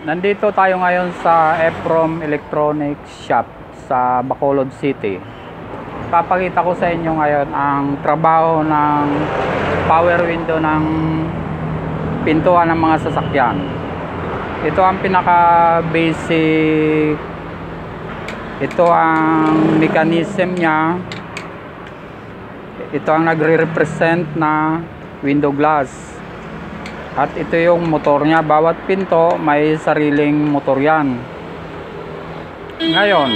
Nandito tayo ngayon sa Efrom Electronics Shop sa Bacolod City. Papakita ko sa inyo ngayon ang trabaho ng power window ng pintuan ng mga sasakyan. Ito ang pinaka basic, ito ang mechanism niya, ito ang nagre-represent na window glass, at ito yung motor niya. Bawat pinto may sariling motor yan. Ngayon,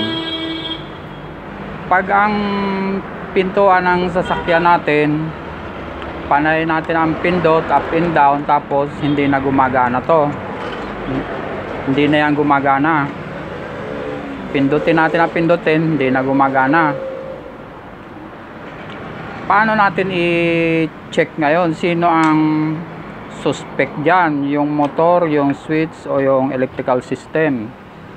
pag ang pintuan ng sasakyan natin, panay natin ang pindot up and down, tapos hindi na gumagana to, hindi na yan gumagana. Pindutin natin ang pindutin, hindi na gumagana. Paano natin i-check ngayon sino ang suspect dyan? Yung motor, yung switch, o yung electrical system?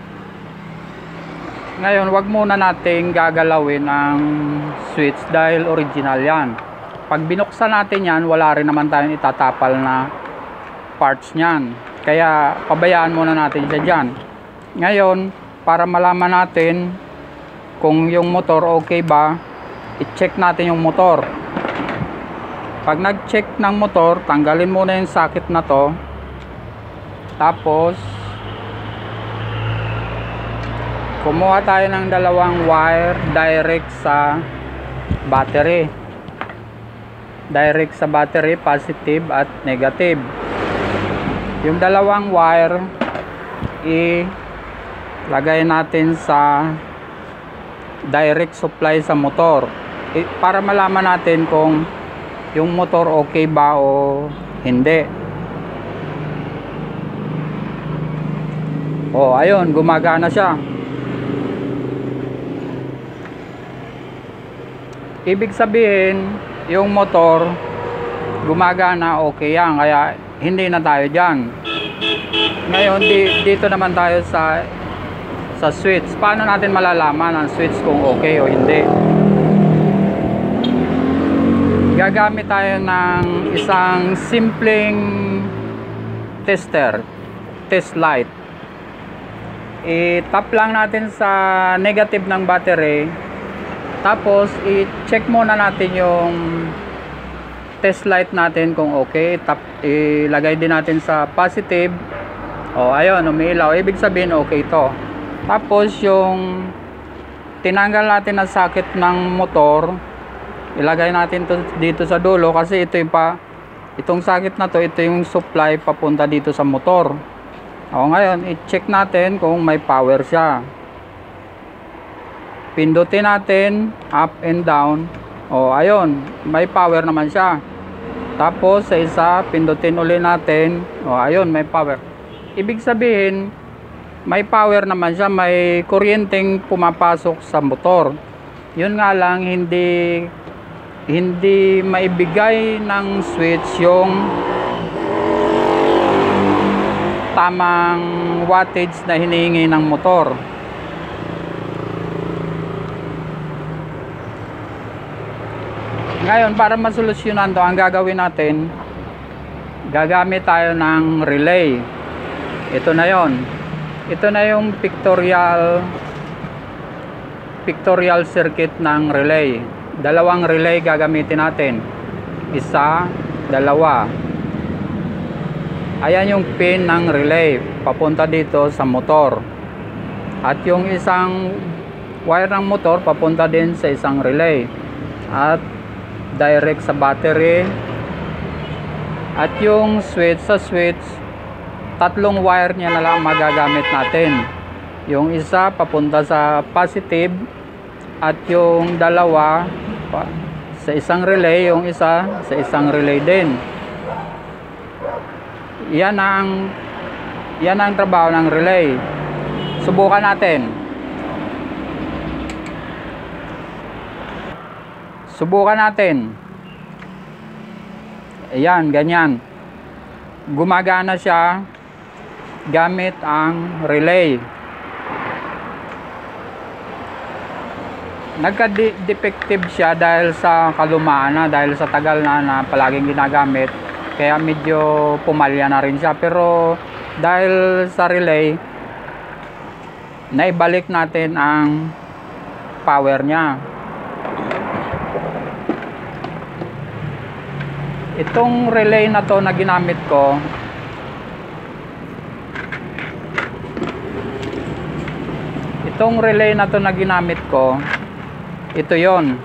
Ngayon, wag muna nating gagalawin ang switch dahil original yan. Pag binuksan natin yan, wala rin naman tayong itatapal na parts nyan, kaya pabayaan muna natin siya dyan. Ngayon, para malaman natin kung yung motor okay ba, i-check natin yung motor. Pag nag-check ng motor, tanggalin muna yung socket na to, tapos kumuha tayo ng dalawang wire direct sa battery, positive at negative. Yung dalawang wire ilagay natin sa direct supply sa motor, para malaman natin kung yung motor okay ba o hindi. Ayun, gumagana siya. Ibig sabihin, yung motor gumagana, okay yan, kaya hindi na tayo dyan. Ngayon, dito naman tayo sa switch. Paano natin malalaman ang switch kung okay o hindi? Gagamit tayo ng isang simpleng test light. I-tap lang natin sa negative ng battery, tapos i-check muna natin yung test light natin kung okay. Ilagay din natin sa positive. Ayun, umiilaw, ibig sabihin okay to. Tapos yung tinanggal natin na socket ng motor, ilagay natin to dito sa dulo, kasi itong socket na to, ito yung supply papunta dito sa motor. Ngayon, i-check natin kung may power siya. Pindutin natin up and down. Ayun, may power naman siya. Tapos sa isa, pindutin ulit natin. Ayun, may power. Ibig sabihin, may power naman siya, may kuryenteng pumapasok sa motor. Yun nga lang, hindi maibigay ng switch yung tamang wattage na hinihingi ng motor. Ngayon, para masolusyonan to, ang gagawin natin, gagamit tayo ng relay. Ito na yon. Ito na yung pictorial circuit ng relay. Dalawang relay gagamitin natin. Isa, dalawa. Ayan yung pin ng relay papunta dito sa motor. At yung isang wire ng motor papunta din sa isang relay. At direct sa battery. At yung switch, tatlong wire niya na lang magagamit natin. Yung isa papunta sa positive, at yung dalawa sa isang relay, yung isa sa isang relay din. Yan ang trabaho ng relay. Subukan natin. Ayan, ganyan. Gumagana siya gamit ang relay. Nagka-defective siya dahil sa kalumaan na, dahil sa tagal na palaging ginagamit. kaya medyo pumalya na rin siya. Pero dahil sa relay, naibalik natin ang power niya. Itong relay na to na ginamit ko, ito yon.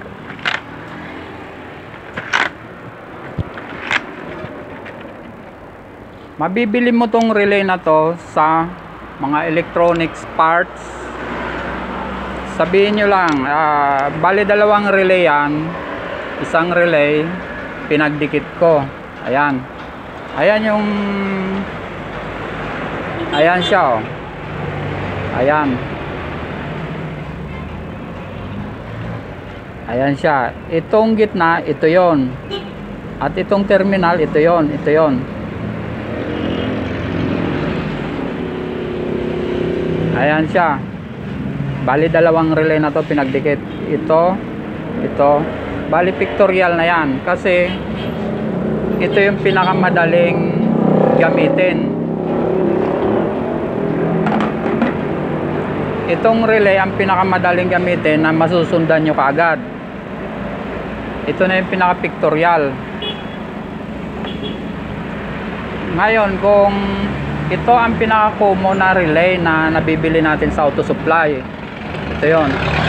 Mabibili mo tong relay na to sa mga electronics parts. Sabihin nyo lang, bali dalawang relay yan. Isang relay, pinagdikit ko. Ayan. Ayan yung, ayan siya, oh. Ayan. Ayan siya. Itong gitna, ito yon. At itong terminal, ito yon. Ito yon. Ayan siya. Bali dalawang relay na to pinagdikit. Ito. Bali pictorial na yan. Kasi ito yung pinakamadaling gamitin. Itong relay ang pinakamadaling gamitin na masusundan nyo kaagad. Ito na yung pinaka-pictorial. Ngayon, kung ito ang pinaka-common na relay na nabibili natin sa auto supply, ito yon.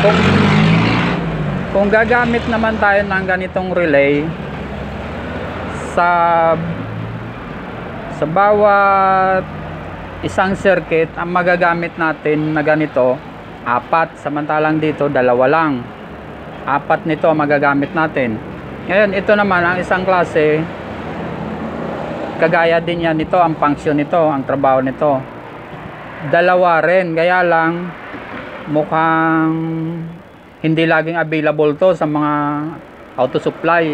Kung gagamit naman tayo ng ganitong relay sa bawat isang circuit, ang magagamit natin na ganito 4, samantalang dito 2 lang. 4 nito ang magagamit natin. Ngayon, ito naman ang isang klase, kagaya din yan nito, ang function nito, ang trabaho nito 2 rin, kaya lang mukhang hindi laging available to sa mga auto supply.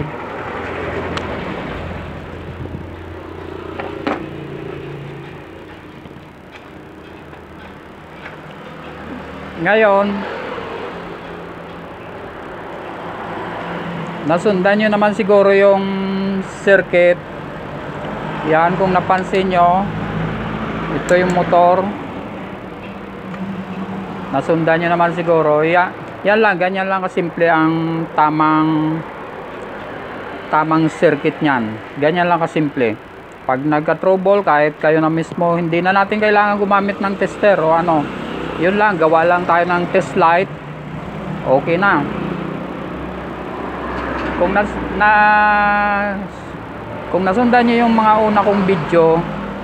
Ngayon, nasundan nyo naman siguro yung circuit. Yan, kung napansin nyo, ito yung motor. Nasundan nyo naman siguro. Yan lang, ganyan lang kasimple ang tamang circuit nyan. Ganyan lang kasimple. Pag nagka-trouble, kahit kayo na mismo, hindi na natin kailangan gumamit ng tester o ano. Yun lang, gawa lang tayo ng test light, okay na. Kung nasundan nyo yung mga una kong video,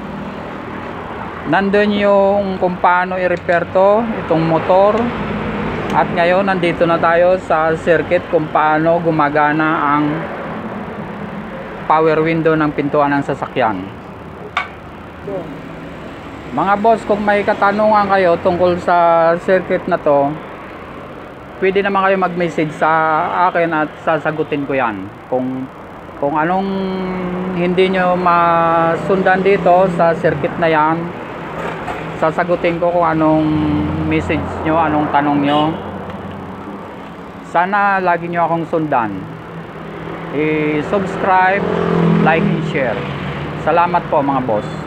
nandun yung kung paano i-repair to, itong motor. At ngayon, nandito na tayo sa circuit kung paano gumagana ang power window ng pintuan ng sasakyan. Mga boss, kung may katanungan kayo tungkol sa circuit na to, pwede naman kayo mag-message sa akin at sasagutin ko yan. Kung anong hindi nyo masundan dito sa circuit na yan, sasagutin ko kung anong message nyo, anong tanong nyo. Sana lagi nyo akong sundan. I-subscribe, like, and share. Salamat po mga boss.